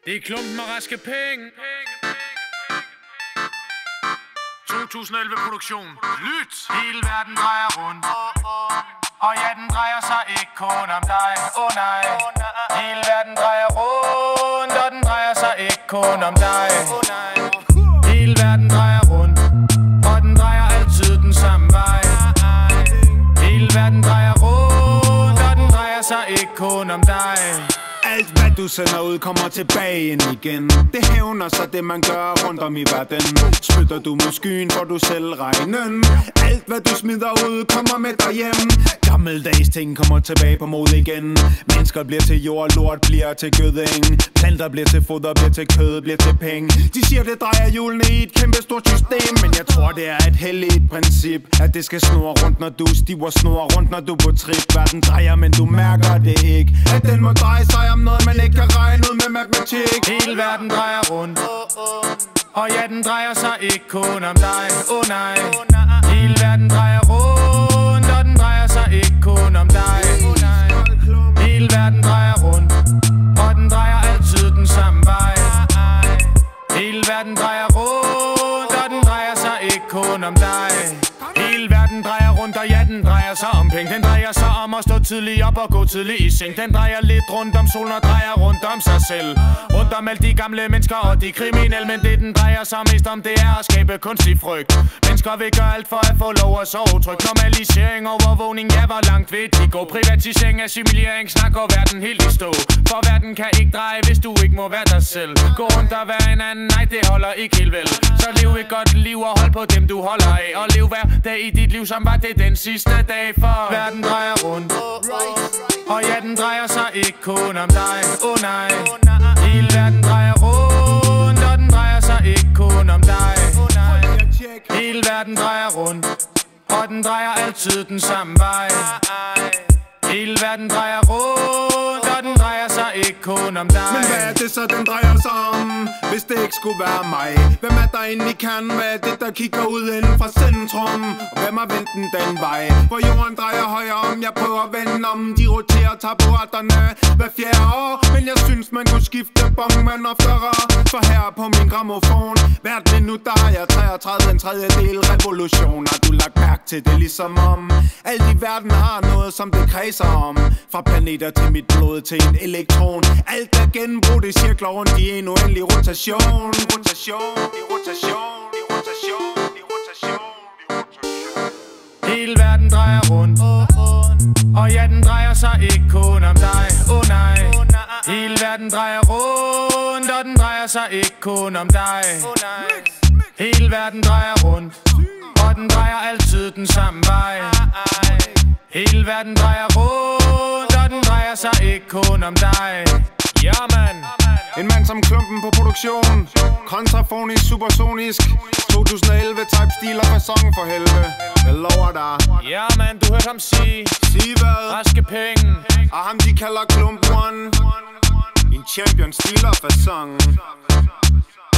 Det er klumpen og raske penge. 2011-produktion. Lyt! Hele verden drejer rundt. Og ja, den drejer sig ikke kun om dig. Nej. Hele verden drejer rundt, og den drejer sig ikke kun om dig. Hele verden drejer rundt, og den drejer altid den samme vej. Hele verden drejer rundt, og den drejer sig ikke kun om dig. Alt hvad du sender ud kommer tilbage ind igen. Det hævner sig det man gør rundt om i verden. Spytter du mod skyen får du selv regnen. Alt hvad du smider ud kommer med dig hjem. Gammeldags ting kommer tilbage på mod igen. Mennesker bliver til jord, lort bliver til gøding. Planter bliver til foder, bliver til kød, bliver til penge. De siger det drejer hjulene i et kæmpe stort system. Men jeg tror det er et helligt princip, at det skal snurre rundt når du stiver, snurre rundt når du er på trip. Verden drejer, men du mærker det ikke. At den må dreje sig om noget man ikke kan regne ud med matematik. Hele verden drejer rundt, og ja, den drejer sig ikke kun om dig. Nej. Hele verden drejer rundt, og den drejer sig ikke kun om dig. Hele verden drejer rundt, og den drejer altid den samme vej. Hele verden drejer rundt, og den drejer sig ikke kun om dig. Hele verden drejer rundt, og ja, den drejer sig om penge. Den drejer sig om at stå tidligt op og gå tidligt i seng. Den drejer lidt rundt om solen og drejer rundt om sig selv. Rundt om alle de gamle mennesker og de kriminelle. Men det den drejer sig mest om, det er at skabe kunstig frygt. Mennesker vil gøre alt for at få lov at sove trygt. Normalisering, overvågning, ja, hvor langt vil de gå? Privatisering, assimilering, snakker verden helt i stå. For verden kan ikke dreje, hvis du ikke må være dig selv. Gå rundt og være en anden, nej, det holder ikke helt vel. Så lev et godt liv og hold på dem du holder af. Og lev hver dag i dit liv, som var det den sidste dag. For verden drejer rundt, og ja, den drejer sig ikke kun om dig. Nej. Hele verden drejer rundt, og den drejer sig ikke kun om dig. Hele verden drejer rundt, og den drejer altid den samme vej. Hele verden drejer rundt, og den drejer sig ikke kun om dig. Men hvad er det så den drejer sig om, hvis det ikke skulle være mig? Hvem er der inde i kernen? Hvad er det der kigger ud inden fra centrum? Og hvem har vendt den vej? Hvor jorden drejer højere om, jeg prøver at vende om. De roterer taburetterne hver fjerde år. Men jeg synes man kunne skifte bongmand oftere. For her på min gramofon hvert minut der har jeg 33 en tredjedel revolution. Har du lagt mærke til det ligesom om alt i verden har noget som det kredser om. Fra planeter til mit blod til en elektron. Alt er genbrug, det cirkler rundt i en uendelig rotation. Rotation, i rotation, i rotation, i rotation, i rotation. Hele verden drejer rundt, og ja, den drejer sig ikke kun om dig. Nej. Hele verden drejer rundt, og den drejer sig ikke kun om dig. Hele verden drejer rundt, og den drejer altid den samme vej. Hele verden drejer rundt, og den drejer sig ikke kun om dig. Ja, man. En mand som klumpen på produktion. Kontrafonisk, supersonisk. 2011 type stil og fasong for helvede. Jeg lover dig. Ja, man, du hørte ham sige. Sige hvad? Raske penge. Og ham de kalder klumpen. En champion stil og fasong.